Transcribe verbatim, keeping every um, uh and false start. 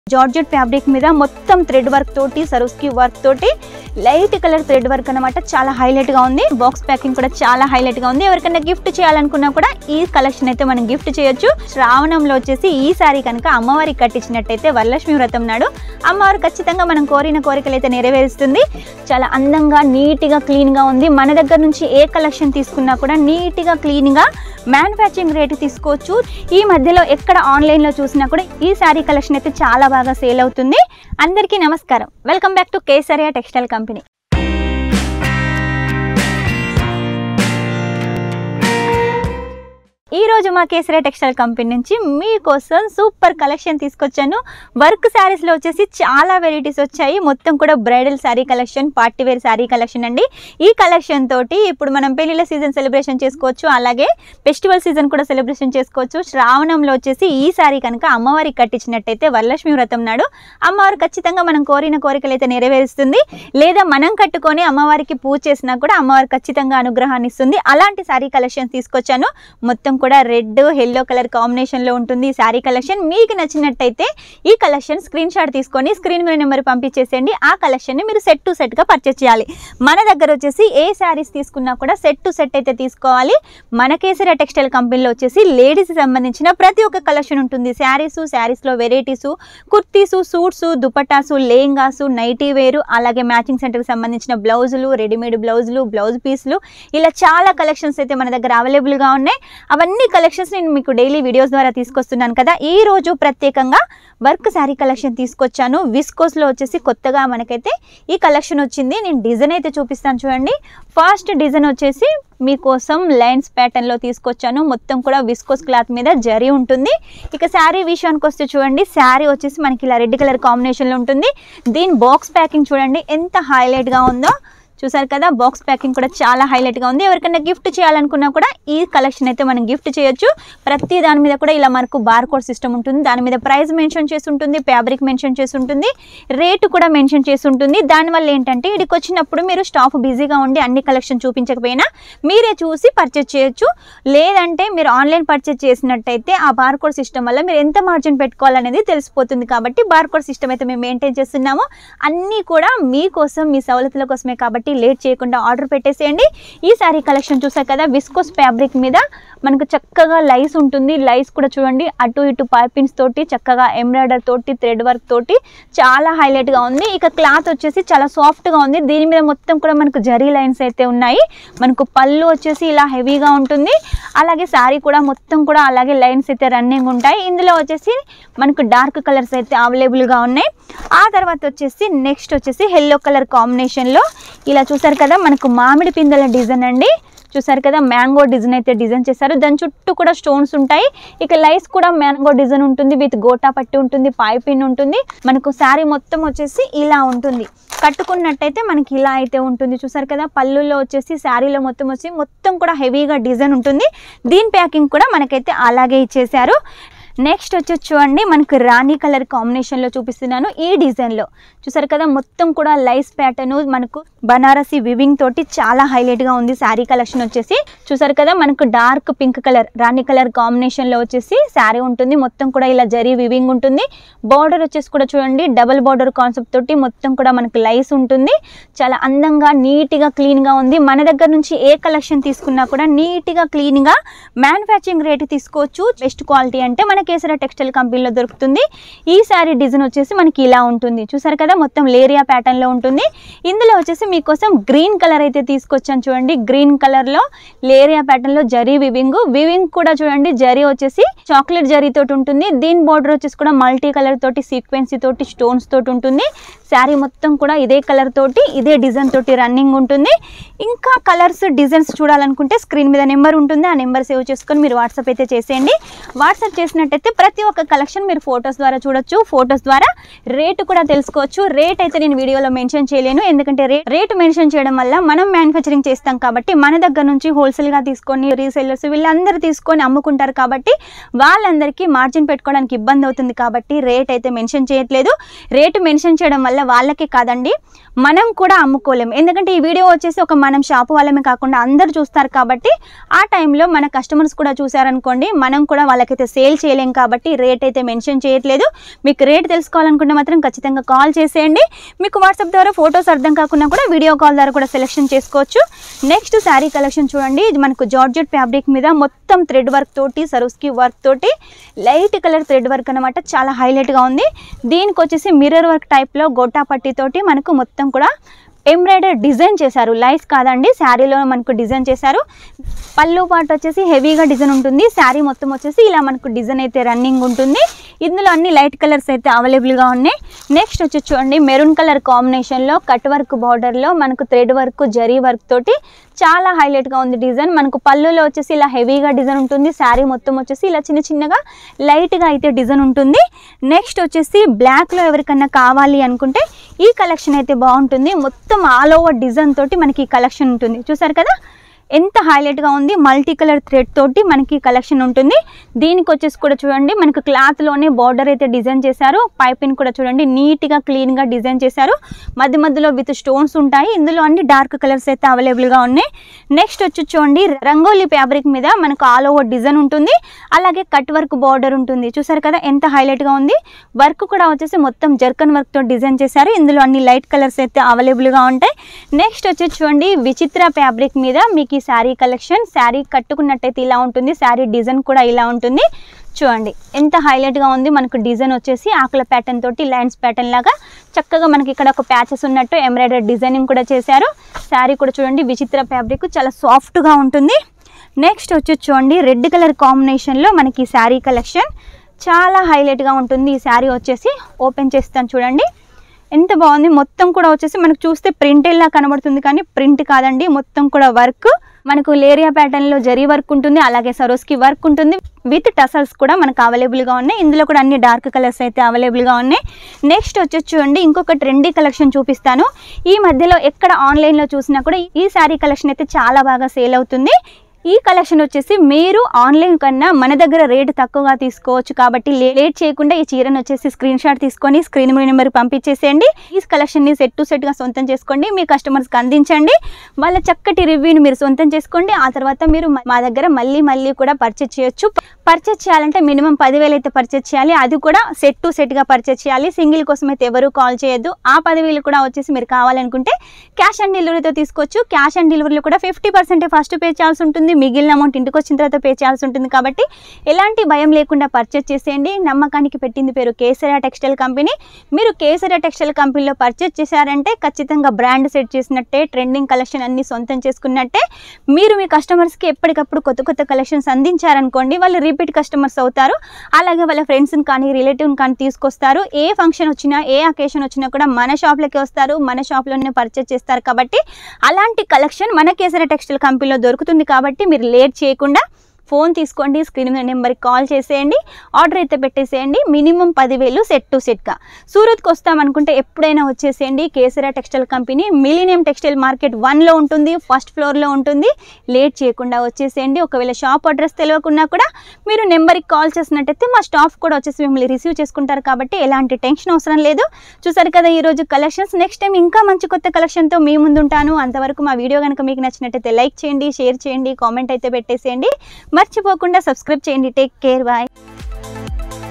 Georgette fabric మీద మొత్తం thread work తోటి సరోస్కి వర్క్ తోటి లైట్ కలర్ థ్రెడ్ వర్క్ అన్నమాట. చాలా హైలైట్ గా ఉంది. బాక్స్ ప్యాకింగ్ కూడా చాలా హైలైట్ గా ఉంది. ఎవరికైనా గిఫ్ట్ చేయాలనుకున్నా కూడా ఈ కలెక్షన్ అయితే మనం గిఫ్ట్ చేయొచ్చు. శ్రావణంలో వచ్చేసి ఈ సారీ కనుక అమ్మవారికి కట్టించినట్టయితే వరలక్ష్మి వ్రతం నాడు అమ్మవారు ఖచ్చితంగా మనం కోరిన కోరికలు అయితే నెరవేరుస్తుంది. చాలా అందంగా నీట్ గా క్లీన్ గా ఉంది. మన దగ్గర నుంచి ఏ కలెక్షన్ తీసుకున్నా కూడా నీట్ గా క్లీన్ గా మ్యానుఫ్యాక్చరింగ్ రేట్ తీసుకోవచ్చు. ఈ మధ్యలో ఎక్కడ ఆన్లైన్ లో చూసినా కూడా ఈ సారీ కలెక్షన్ అయితే చాలా బాగా సేల్ అవుతుంది. అందరికీ నమస్కారం. Welcome back to Kesariya textile company. ఈ రోజు మా కేసరియా టెక్స్టైల్ కంపెనీ నుంచి మీకోసం సూపర్ కలెక్షన్ తీసుకొచ్చాను. వర్క్ శారీస్ లో వచ్చేసి చాలా వెరైటీస్ వచ్చాయి. మొత్తం కూడా bridal sari collection, party wear sari collection అండి. ఈ కలెక్షన్ తోటి ఇప్పుడు మనం పెళ్లిళ్ళ సీజన్ సెలబ్రేషన్ చేసుకోవచ్చు, అలాగే ఫెస్టివల్ సీజన్ కూడా సెలబ్రేషన్ చేసుకోవచ్చు. శ్రావణంలో వచ్చేసి ఈ శారీ కనుక అమ్మవారికి కట్టించినట్టయితే వరలక్ష్మి వ్రతం నాడు అమ్మవారు ఖచ్చితంగా మనం కోరిన కోరికలు అయితే నెరవేరుస్తుంది. లేదా మనం కట్టుకొని అమ్మవారికి పూజ చేసినా కూడా అమ్మవారు ఖచ్చితంగా అనుగ్రహాన్ని ఇస్తుంది. అలాంటి శారీ కలెక్షన్ తీసుకొచ్చాను. మొత్తం కూడా రెడ్ ఎల్లో కలర్ కాంబినేషన్ లో ఉంటుంది ఈ శారీ కలెక్షన్. మీకు నచ్చినట్టయితే ఈ కలెక్షన్ స్క్రీన్ షాట్ తీసుకొని స్క్రీన్ మీద నెంబర్ పంపించేసేయండి. ఆ కలెక్షన్ ని మీరు సెట్ టు సెట్ గా పర్చేస్ చేయాలి. మన దగ్గర వచ్చేసి ఏ శారీస్ తీసుకున్నా కూడా సెట్ టు సెట్ అయితే తీసుకోవాలి. మన కేసరియా టెక్స్టైల్ కంపెనీలో వచ్చేసి లేడీస్ సంబంధించిన ప్రతి ఒక్క కలెక్షన్ ఉంటుంది. శారీస్, శారీస్ లో varieties, kurtis, suits, dupattas, lehengas, nightie wear, అలాగే మ్యాచింగ్ సెంటర్ కి సంబంధించిన బ్లౌజులు, రెడీమేడ్ బ్లౌజులు, బ్లౌజ్ పీసులు, ఇలా చాలా కలెక్షన్స్ అయితే మన దగ్గర అవైలబుల్ గా ఉన్నాయి. అవన్నీ అన్ని కలెక్షన్స్ నేను మీకు డైలీ వీడియోస్ ద్వారా తీసుకొస్తున్నాను కదా. ఈ రోజు ప్రత్యేకంగా వర్క్ శారీ కలెక్షన్ తీసుకొచ్చాను. విస్కోస్ లో వచ్చేసి కొత్తగా మనకైతే ఈ కలెక్షన్ వచ్చింది. నేను డిజైన్ అయితే చూపిస్తాను చూడండి. ఫస్ట్ డిజైన్ వచ్చేసి మీకోసం లైన్స్ ప్యాటర్న్ లో తీసుకొచ్చాను. మొత్తం కూడా విస్కోస్ క్లాత్ మీద జరీ ఉంటుంది. ఇక శారీ విషయానికి వస్తే చూడండి, శారీ వచ్చేసి మనకి ఇలా రెడ్ కలర్ కాంబినేషన్ లో ఉంటుంది. దీని బాక్స్ ప్యాకింగ్ చూడండి ఎంత హైలైట్ గా ఉందో. చూసారు కదా, బాక్స్ ప్యాకింగ్ కూడా చాలా హైలైట్ గా ఉంది. ఎవరికైనా గిఫ్ట్ చేయాలనుకున్నా కూడా ఈ కలెక్షన్ అయితే మనం గిఫ్ట్ చేయొచ్చు. ప్రతి దాని మీద కూడా ఇలా మనకు బార్ కోడ్ సిస్టమ్ ఉంటుంది. దాని మీద ప్రైస్ మెన్షన్ చేసి ఉంటుంది, ఫ్యాబ్రిక్ మెన్షన్ చేసి ఉంటుంది, రేటు కూడా మెన్షన్ చేసి ఉంటుంది. దానివల్ల ఏంటంటే ఇక్కడికి వచ్చినప్పుడు మీరు స్టాఫ్ బిజీగా ఉండి అన్ని కలెక్షన్ చూపించకపోయినా మీరే చూసి పర్చేజ్ చేయొచ్చు. లేదంటే మీరు ఆన్లైన్ పర్చేజ్ చేసినట్టయితే ఆ బార్ కోడ్ సిస్టమ్ వల్ల మీరు ఎంత మార్జిన్ పెట్టుకోవాలనేది తెలిసిపోతుంది. కాబట్టి బార్ కోడ్ సిస్టమ్ అయితే మేము మెయింటైన్ చేస్తున్నాము. అన్నీ కూడా మీకోసం, మీ సవలతుల కోసమే. కాబట్టి లేట్ చేయకుండా ఆర్డర్ పెట్టేసేయండి. ఈ శారీ కలెక్షన్ చూసారు కదా, విస్కోస్ ఫ్యాబ్రిక్ మీద మనకు చక్కగా లైస్ ఉంటుంది. లైస్ కూడా చూడండి అటు ఇటు పైపిన్స్ తోటి చక్కగా ఎంబ్రాయిడర్ తోటి థ్రెడ్ వర్క్ తోటి చాలా హైలైట్ గా ఉంది. ఇక క్లాత్ వచ్చేసి చాలా సాఫ్ట్ గా ఉంది. దీని మీద మొత్తం కూడా మనకు జరీ లైన్స్ అయితే ఉన్నాయి. మనకు పళ్ళు వచ్చేసి ఇలా హెవీగా ఉంటుంది. అలాగే శారీ కూడా మొత్తం కూడా అలాగే లైన్స్ అయితే రన్నింగ్ ఉంటాయి. ఇందులో వచ్చేసి మనకు డార్క్ కలర్స్ అయితే అవైలబుల్ గా ఉన్నాయి. ఆ తర్వాత వచ్చేసి నెక్స్ట్ వచ్చేసి ఎల్లో కలర్ కాంబినేషన్ లో ఇలా చూసారు కదా, మనకు మామిడి పిందెల డిజైన్ అండి. చూసారు కదా, మ్యాంగో డిజైన్ అయితే డిజైన్ చేశారు. దాని చుట్టూ కూడా స్టోన్స్ ఉంటాయి. ఇక లైస్ కూడా మ్యాంగో డిజైన్ ఉంటుంది, విత్ గోటా పట్టి ఉంటుంది, పైపిన్ ఉంటుంది. మనకు శారీ మొత్తం వచ్చేసి ఇలా ఉంటుంది. కట్టుకున్నట్టయితే మనకి ఇలా అయితే ఉంటుంది. చూసారు కదా, పళ్ళులో వచ్చేసి శారీలో మొత్తం వచ్చి మొత్తం కూడా హెవీగా డిజైన్ ఉంటుంది. దీని ప్యాకింగ్ కూడా మనకైతే అలాగే ఇచ్చేసారు. నెక్స్ట్ వచ్చేసి చూడండి, మనకు రాణి కలర్ కాంబినేషన్ లో చూపిస్తున్నాను. ఈ డిజైన్ లో చూసారు కదా, మొత్తం కూడా లైస్ ప్యాటర్న్, మనకు బనారసి వివింగ్ తోటి చాలా హైలైట్ గా ఉంది. శారీ కలెక్షన్ వచ్చేసి చూసారు కదా, మనకు dark pink colour rani colour combination లో వచ్చేసి శారీ ఉంటుంది. మొత్తం కూడా ఇలా జరీ వివింగ్ ఉంటుంది. బార్డర్ వచ్చేసి కూడా చూడండి, డబుల్ బార్డర్ కాన్సెప్ట్ తోటి మొత్తం కూడా మనకు లైస్ ఉంటుంది. చాలా అందంగా నీట్ గా క్లీన్ గా ఉంది. మన దగ్గర నుంచి ఏ కలెక్షన్ తీసుకున్నా కూడా నీట్ గా క్లీన్ గా మ్యానుఫ్యాక్చరింగ్ రేట్ తీసుకోవచ్చు. బెస్ట్ క్వాలిటీ అంటే మన కేసరియా టెక్స్టైల్ కంపెనీలో దొరుకుతుంది. ఈ శారీ డిజైన్ వచ్చేసి మనకి ఇలా ఉంటుంది. చూసారు కదా, మొత్తం లేరియా ప్యాటర్న్ లో ఉంటుంది. ఇందులో వచ్చేసి మీకోసం గ్రీన్ కలర్ అయితే తీసుకొచ్చాను చూడండి. గ్రీన్ కలర్ లో లేరియా ప్యాటర్న్ లో జరీ వివింగ్ వివింగ్ కూడా చూడండి, జరీ వచ్చేసి చాక్లెట్ జరీ తోటి ఉంటుంది. దీని బార్డర్ వచ్చేసి కూడా మల్టీ కలర్ తోటి సీక్వెన్సీ తోటి స్టోన్స్ తోటి ఉంటుంది. శారీ మొత్తం కూడా ఇదే కలర్ తోటి ఇదే డిజైన్ తోటి రన్నింగ్ ఉంటుంది. ఇంకా కలర్స్ డిజైన్స్ చూడాలనుకుంటే స్క్రీన్ మీద నెంబర్ ఉంటుంది. ఆ నెంబర్ సేవ్ చేసుకొని మీరు వాట్సాప్ అయితే చేసేయండి. వాట్సాప్ చేసినట్టయితే ప్రతి ఒక్క కలెక్షన్ మీరు ఫొటోస్ ద్వారా చూడొచ్చు. ఫొటోస్ ద్వారా రేటు కూడా తెలుసుకోవచ్చు. రేట్ అయితే నేను వీడియోలో మెన్షన్ చేయలేను, ఎందుకంటే రేటు మెన్షన్ చేయడం వల్ల మనం మ్యానుఫ్యాక్చరింగ్ చేస్తాం కాబట్టి మన దగ్గర నుంచి హోల్సేల్గా తీసుకొని రీసెల్లర్స్ వీళ్ళందరూ తీసుకొని అమ్ముకుంటారు. కాబట్టి వాళ్ళందరికీ మార్జిన్ పెట్టుకోవడానికి ఇబ్బంది అవుతుంది. కాబట్టి రేట్ అయితే మెన్షన్ చేయట్లేదు. రేటు మెన్షన్ చేయడం వల్ల వాళ్ళకి కాదండి, మనం కూడా అమ్ముకోలేము. ఎందుకంటే ఈ వీడియో వచ్చేసి ఒక మనం షాపు వాళ్ళమే కాకుండా అందరు చూస్తారు. కాబట్టి ఆ టైంలో మన కస్టమర్స్ కూడా చూసారనుకోండి, మనం కూడా వాళ్ళకైతే సేల్ చేయలేము. చేయలేం కాబట్టి రేట్ అయితే మెన్షన్ చేయట్లేదు. మీకు రేట్ తెలుసుకోవాలనుకుంటే మాత్రం ఖచ్చితంగా కాల్ చేసేయండి. మీకు వాట్సాప్ ద్వారా ఫొటోస్ అర్థం కాకుండా కూడా వీడియో కాల్ ద్వారా కూడా సెలెక్షన్ చేసుకోవచ్చు. నెక్స్ట్ శారీ కలెక్షన్ చూడండి. ఇది మనకు జార్జెట్ ఫ్యాబ్రిక్ మీద మొత్తం థ్రెడ్ వర్క్ తోటి సరోస్కి వర్క్ తోటి లైట్ కలర్ థ్రెడ్ వర్క్ అనమాట. చాలా హైలైట్గా ఉంది. దీనికి వచ్చేసి మిర్రర్ వర్క్ టైప్లో గోటా పట్టి తోటి మనకు మొత్తం కూడా ఎంబ్రాయిడరీ డిజైన్ చేశారు. లైస్ కాదండి, శారీలో మనకు డిజైన్ చేశారు. పళ్ళు పాటు వచ్చేసి హెవీగా డిజైన్ ఉంటుంది. శారీ మొత్తం వచ్చేసి ఇలా మనకు డిజైన్ అయితే రన్నింగ్ ఉంటుంది. ఇందులో అన్ని లైట్ కలర్స్ అయితే అవైలబుల్గా ఉన్నాయి. నెక్స్ట్ వచ్చి చూడండి, మెరూన్ కలర్ కాంబినేషన్లో కట్ వర్క్ బార్డర్లో మనకు థ్రెడ్ వర్క్ జరీ వర్క్ తోటి చాలా హైలైట్గా ఉంది డిజైన్. మనకు పళ్ళులో వచ్చేసి ఇలా హెవీగా డిజైన్ ఉంటుంది. శారీ మొత్తం వచ్చేసి ఇలా చిన్న చిన్నగా లైట్గా అయితే డిజైన్ ఉంటుంది. నెక్స్ట్ వచ్చేసి బ్లాక్లో ఎవరికన్నా కావాలి అనుకుంటే ఈ కలెక్షన్ అయితే బాగుంటుంది. మొత్తం ఆల్ ఓవర్ డిజైన్ తోటి మనకి ఈ కలెక్షన్ ఉంటుంది. చూసారు కదా ఎంత హైలైట్గా ఉంది. మల్టీ కలర్ థ్రెడ్ తోటి మనకి కలెక్షన్ ఉంటుంది. దీనికి వచ్చేసి కూడా చూడండి మనకు క్లాత్లోనే బార్డర్ అయితే డిజైన్ చేశారు. పైపింగ్ కూడా చూడండి నీట్గా క్లీన్గా డిజైన్ చేశారు. మధ్య మధ్యలో విత్ స్టోన్స్ ఉంటాయి. ఇందులో అన్ని డార్క్ కలర్స్ అయితే అవైలబుల్గా ఉన్నాయి. నెక్స్ట్ వచ్చి చూడండి రంగోలీ ఫ్యాబ్రిక్ మీద మనకు ఆల్ ఓవర్ డిజైన్ ఉంటుంది. అలాగే కట్ వర్క్ బార్డర్ ఉంటుంది. చూసారు కదా ఎంత హైలైట్గా ఉంది. వర్క్ కూడా వచ్చేసి మొత్తం జర్కన్ వర్క్తో డిజైన్ చేశారు. ఇందులో అన్ని లైట్ కలర్స్ అయితే అవైలబుల్గా ఉంటాయి. నెక్స్ట్ వచ్చి చూడండి విచిత్ర ఫ్యాబ్రిక్ మీద మీకు శారీ కలెక్షన్. శారీ కట్టుకున్నట్టయితే ఇలా ఉంటుంది. శారీ డిజైన్ కూడా ఇలా ఉంటుంది. చూడండి ఎంత హైలైట్గా ఉంది. మనకు డిజైన్ వచ్చేసి ఆకుల ప్యాటర్న్ తోటి లైన్స్ ప్యాటర్న్ లాగా చక్కగా మనకి ఇక్కడ ఒక ప్యాచెస్ ఉన్నట్టు ఎంబ్రాయిడరీ డిజైనింగ్ కూడా చేశారు. శారీ కూడా చూడండి విచిత్ర ఫ్యాబ్రిక్ చాలా సాఫ్ట్గా ఉంటుంది. నెక్స్ట్ వచ్చి చూడండి రెడ్ కలర్ కాంబినేషన్లో మనకి శారీ కలెక్షన్ చాలా హైలైట్గా ఉంటుంది. ఈ శారీ వచ్చేసి ఓపెన్ చేస్తాను చూడండి ఎంత బాగుంది. మొత్తం కూడా వచ్చేసి మనకు చూస్తే ప్రింట్ ఎలా కనబడుతుంది కానీ ప్రింట్ కాదండి. మొత్తం కూడా వర్క్ మనకు లేరియా ప్యాటర్న్లో జరీ వర్క్ ఉంటుంది. అలాగే సరోస్కి వర్క్ ఉంటుంది. విత్ టసల్స్ కూడా మనకు అవైలబుల్గా ఉన్నాయి. ఇందులో కూడా అన్ని డార్క్ కలర్స్ అయితే అవైలబుల్గా ఉన్నాయి. నెక్స్ట్ వచ్చేసి చూడండి ఇంకొక ట్రెండీ కలెక్షన్ చూపిస్తాను. ఈ మధ్యలో ఎక్కడ ఆన్లైన్లో చూసినా కూడా ఈ శారీ కలెక్షన్ అయితే చాలా బాగా సేల్ అవుతుంది. ఈ కలెక్షన్ వచ్చేసి మీరు ఆన్లైన్ కన్నా మన దగ్గర రేటు తక్కువగా తీసుకోవచ్చు. కాబట్టి లేట్ చేయకుండా ఈ చీరను వచ్చేసి స్క్రీన్ షాట్ తీసుకొని స్క్రీన్ నెంబర్ పంపించేసేయండి. ఈ కలెక్షన్ని సెట్ టు సెట్గా సొంతం చేసుకోండి. మీ కస్టమర్స్కి అందించండి. వాళ్ళ చక్కటి రివ్యూని మీరు సొంతం చేసుకోండి. ఆ తర్వాత మీరు మా దగ్గర మళ్ళీ మళ్ళీ కూడా పర్చేజ్ చేయొచ్చు. పర్చేజ్ చేయాలంటే మినిమం పదివేలు అయితే పర్చేజ్ చేయాలి. అది కూడా సెట్ టు సెట్గా పర్చేజ్ చేయాలి. సింగిల్ కోసం అయితే ఎవరు కాల్ చేయొద్దు. ఆ పదివేలు కూడా వచ్చేసి మీరు కావాలనుకుంటే క్యాష్ ఆన్ డెలివరీతో తీసుకోవచ్చు. క్యాష్ ఆన్ డెలివరీలో కూడా ఫిఫ్టీ పర్సెంట్ ఫస్ట్ పే చేయాల్సి ఉంటుంది. మిగిలిన అమౌంట్ ఇంటికి వచ్చిన తర్వాత పే చేయాల్సి ఉంటుంది. కాబట్టి ఎలాంటి భయం లేకుండా పర్చేజ్ చేసేయండి. నమ్మకానికి పెట్టింది పేరు కేసరియా టెక్స్టైల్ కంపెనీ. మీరు కేసరియా టెక్స్టైల్ కంపెనీలో పర్చేజ్ చేశారంటే ఖచ్చితంగా బ్రాండ్ సెట్ చేసినట్టే, ట్రెండింగ్ కలెక్షన్ అన్ని సొంతం చేసుకున్నట్టే. మీరు మీ కస్టమర్స్కి ఎప్పటికప్పుడు కొత్త కొత్త కలెక్షన్స్ అందించారనుకోండి వాళ్ళు రిపీట్ కస్టమర్స్ అవుతారు. అలాగే వాళ్ళ ఫ్రెండ్స్ని కానీ రిలేటివ్ని కానీ తీసుకొస్తారు. ఏ ఫంక్షన్ వచ్చినా ఏ అకేషన్ వచ్చినా కూడా మన షాప్లోకి వస్తారు. మన షాప్లోనే పర్చేజ్ చేస్తారు. కాబట్టి అలాంటి కలెక్షన్ మన కేసరియా టెక్స్టైల్ కంపెనీలో దొరుకుతుంది. కాబట్టి మీరు లేట్ చేయకుండా ఫోన్ తీసుకోండి. స్క్రీన్ మీద నెంబర్కి కాల్ చేసేయండి. ఆర్డర్ అయితే పెట్టేసేయండి. మినిమం పదివేలు సెట్ టు సెట్గా. సూరత్కి వస్తామనుకుంటే ఎప్పుడైనా వచ్చేసేయండి. Kesariya textile company millennium textile market వన్లో ఉంటుంది. ఫస్ట్ ఫ్లోర్లో ఉంటుంది. లేట్ చేయకుండా వచ్చేసేయండి. ఒకవేళ షాప్ అడ్రస్ తెలియకున్నా కూడా మీరు నెంబర్కి కాల్ చేసినట్టయితే మా స్టాఫ్ కూడా వచ్చేసి మిమ్మల్ని రిసీవ్ చేసుకుంటారు. కాబట్టి ఎలాంటి టెన్షన్ అవసరం లేదు. చూసారు కదా ఈరోజు కలెక్షన్స్. నెక్స్ట్ టైం ఇంకా మంచి కొత్త కలెక్షన్తో మీ ముందుంటాను. అంతవరకు మా వీడియో కనుక మీకు నచ్చినట్టయితే లైక్ చేయండి, షేర్ చేయండి, కామెంట్ అయితే పెట్టేసేయండి. మర్చిపోకుండా సబ్స్క్రైబ్ చేయండి. Take care, bye.